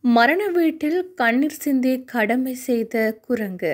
மரண வீட்டில் கண்ணீர் சிந்தி கடமை செய்த குரங்கு.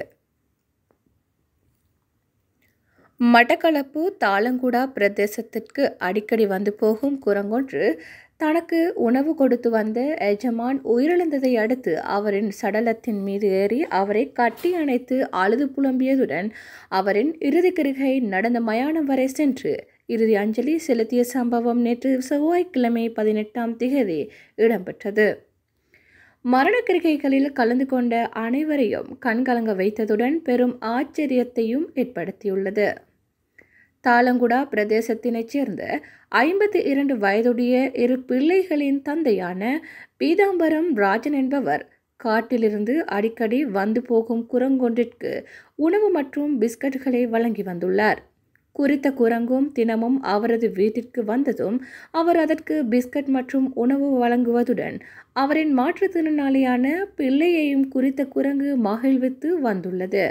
மட்டக்களப்பு தாளங்குடா பிரதேசத்திற்கு அடிக்கடி வந்து போகும் குரங்கொன்று தனக்கு உணவு கொடுத்து வந்த எஜமான் உயிரிழந்ததை அடுத்து அவரின் சடலத்தின் மீது ஏறி அவரை கட்டி அணைத்து அழுது புலம்பியதுடன் அவரின் இறுதிக்கிரிகை நடந்த மயானம் வரை சென்று இறுதி அஞ்சலி செலுத்திய சம்பவம் நேற்று செவ்வாய்க்கிழமை 18ஆம் திகதி இடம்பெற்றது. மரணக்கிரிகைகளில் கலந்து கொண்ட அனைவரையும் கண்கலங்க வைத்ததுடன் பெரும் ஆச்சரியத்தையும் ஏற்படுத்தியுள்ளது. தாளங்குடா பிரதேசத்தினைச் சேர்ந்த 52 வயதுடைய இரு பிள்ளைகளின் தந்தையான பீதாம்பரம் ராஜன் என்பவர் காட்டிலிருந்து அடிக்கடி வந்து போகும் குரங்கொன்றிற்கு உணவு மற்றும் பிஸ்கட்டுகளை வழங்கி வந்துள்ளார். குறித்த குரங்கும் தினமும் அவரது வீட்டிற்கு வந்ததும் அவர் அதற்கு பிஸ்கட் மற்றும் உணவு வழங்குவதுடன் அவரின் மாற்றுத்திறனாளியான பிள்ளையையும் குறித்த குரங்கு மகிழ்வித்து வந்துள்ளது.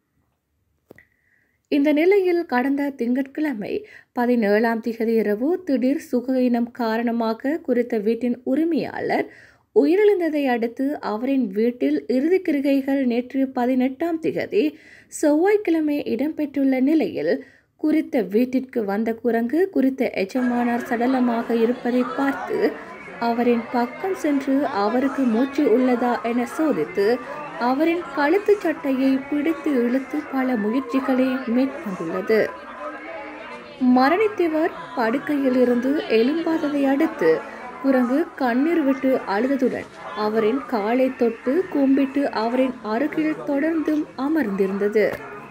இந்த நிலையில் கடந்த திங்கட்கிழமை 17ஆம் திகதி இரவு திடீர் சுகவீனம் காரணமாக குறித்த வீட்டின் உரிமையாளர் உயிரிழந்ததை அடுத்து அவரின் வீட்டில் இறுதிக்கிரிகைகள் நேற்று 18ஆம் திகதி செவ்வாய்க்கிழமை இடம்பெற்றுள்ள நிலையில் குறித்த வீட்டிற்கு வந்த குரங்கு குறித்த எஜமானார் சடலமாக இருப்பதை பார்த்து அவரின் பக்கம் சென்று அவருக்கு மூச்சு உள்ளதா என சோதித்து அவரின் கழுத்து சட்டையை பிடித்து இழுத்து பல முயற்சிகளை மேற்கொண்டுள்ளது. மரணித்தவர் படுக்கையில் இருந்து எழும்பாததை அடுத்து குரங்கு கண்ணீர் விட்டு அழுததுடன் அவரின் காலை தொட்டு கும்பிட்டு அவரின் அருகில் தொடர்ந்தும் அமர்ந்திருந்தது.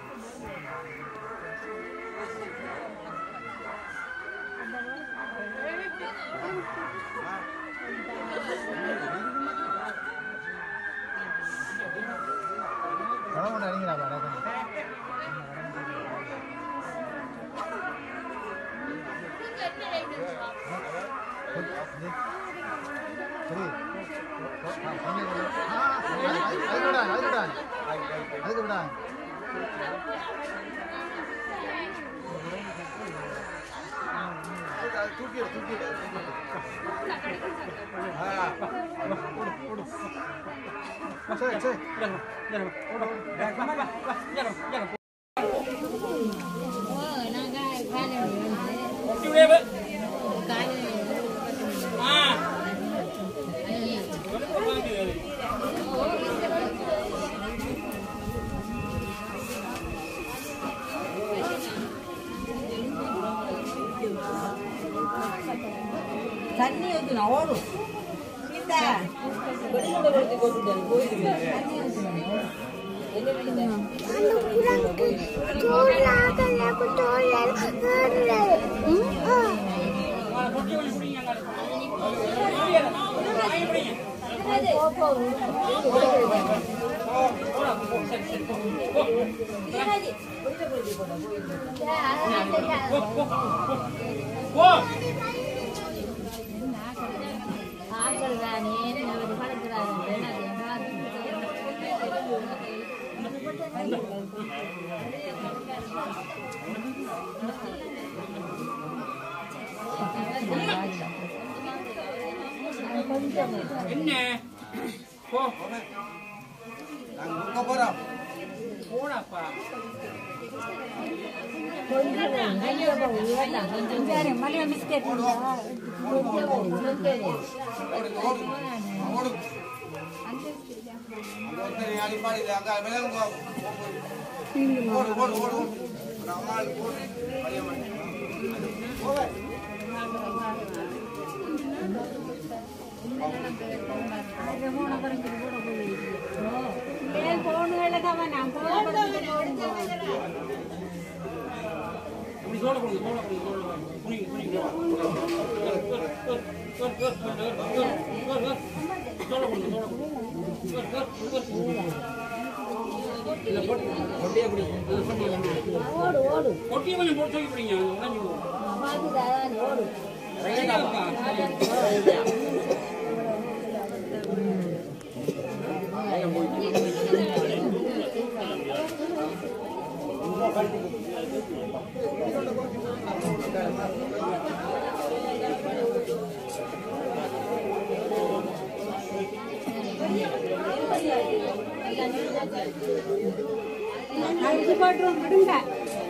தண்ணி ஊத்துனா ஓடும் சீதா வெளியில வந்து போட்டுட்டாரு போயிடுங்க போட்டுரும் விடுங்க.